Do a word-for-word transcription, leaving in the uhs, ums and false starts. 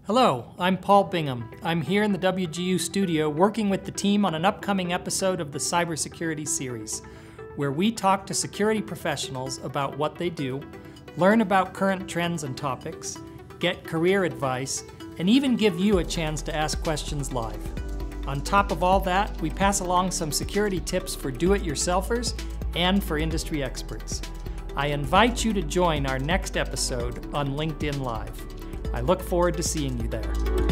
Hello, I'm Paul Bingham. I'm here in the W G U studio working with the team on an upcoming episode of the Cybersecurity series, where we talk to security professionals about what they do, learn about current trends and topics, get career advice, and even give you a chance to ask questions live. On top of all that, we pass along some security tips for do-it-yourselfers and for industry experts. I invite you to join our next episode on LinkedIn Live. I look forward to seeing you there.